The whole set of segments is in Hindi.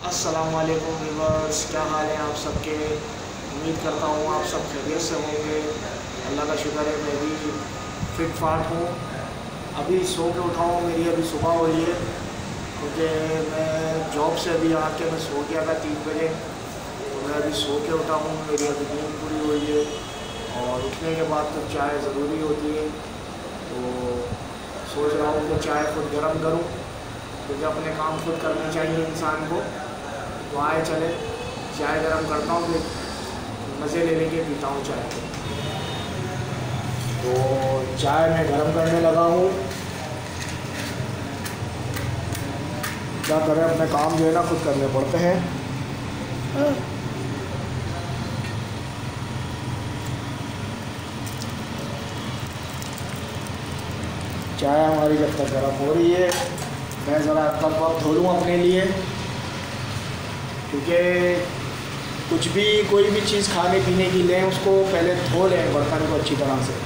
अस्सलामुअलैकुम व्यूअर्स, क्या हाल है आप सबके। उम्मीद करता हूँ आप सब खैरियत से होंगे। अल्लाह का शुक्र है मैं भी फिट फाट हूँ। अभी सो के उठा हूँ, मेरी अभी सुबह हुई है क्योंकि मैं जॉब से अभी आके मैं सो गया था 3 बजे। तो मैं अभी सो के उठा हूँ, मेरी अभी नींद पूरी हुई है और उठने के बाद तो चाय ज़रूरी होती है। तो सोच रहा हूँ कि चाय खुद गर्म करूँ क्योंकि अपने काम खुद करने चाहिए इंसान को। तो आए चले चाय गरम करता हूँ, फिर मज़े ले लेके पीता हूँ चाय को। तो चाय मैं गरम करने लगा हूँ। क्या करें, अपने काम जो है ना खुद करने पड़ते हैं। चाय हमारी जब तक गर्म हो रही है मैं ज़रा कप वप धो लूँ अपने लिए, क्योंकि कुछ भी कोई भी चीज़ खाने पीने की लें उसको पहले धो लें बर्तन को अच्छी तरह से।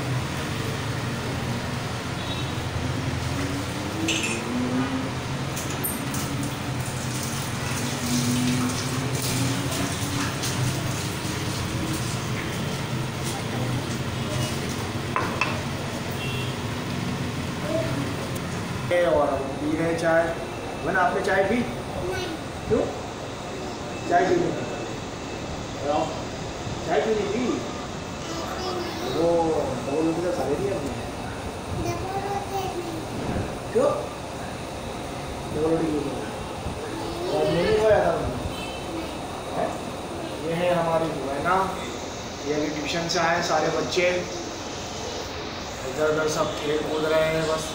और पी रहे चाय। मैंने आपने चाय पी? क्यों चाय पी नहीं? चाय क्यों नहीं पी? वो डबल रोटी तो खा लेती है अपनी। क्यों डबल रोटी क्यों? और नहीं खाया था है? ये है हमारी बुआना, ये अभी ट्यूशन से आए सारे बच्चे, इधर उधर सब खेल कूद रहे हैं बस।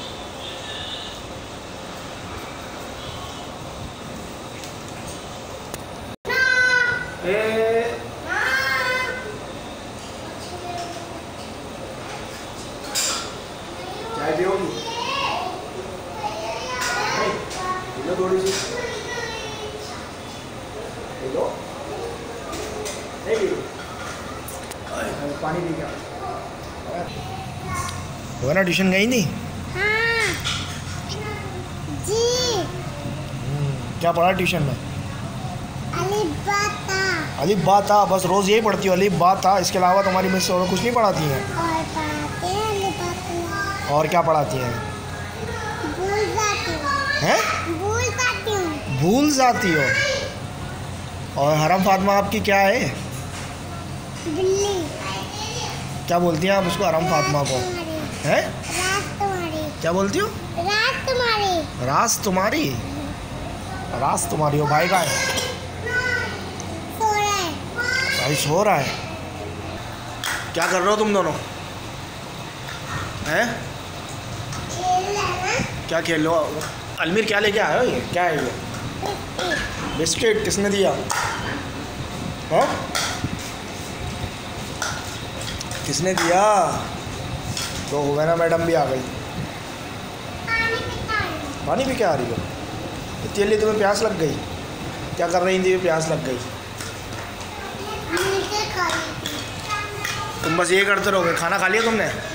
चाय पियोगी? लो थोड़ी सी लो, नहीं पी लो, पानी पी क्या वो ना। ट्यूशन गई नहीं? हाँ जी। क्या पढ़ा ट्यूशन में? अलिफ बा ता। बस रोज़ यही पढ़ती हो अलिफ बा ता? इसके अलावा तुम्हारी मिस और कुछ नहीं पढ़ाती हैं? और पढ़ाते हैं अलिफ बा ता। और क्या पढ़ाती हैं? भूल जाती हूँ। हैं? भूल जाती हूँ। भूल जाती हो। और हरम फातिमा आपकी क्या है? बिल्ली। क्या बोलती हैं आप उसको हरम फातिमा को? हैं? रात तुम्हारी। क्या बोलती हो? रात तुम्हारी। राज तुम्हारी? राज तुम्हारी हो। भाई का है? सो रहा है। भाई सो रहा है। क्या कर रहे हो तुम दोनों? हैं? खेल रहा है। क्या खेल लो? अलमीर क्या लेके आए हो? ये क्या है? ये बिस्किट किसने दिया? हाँ किसने दिया? तो हुमैना मैडम भी आ गई। पानी पी के आ रही हो? इतनी जल्दी तुम्हें प्यास लग गई? क्या कर रही थी? प्यास लग गई? तुम बस ये करते रहोगे। खाना खा लिया तुमने?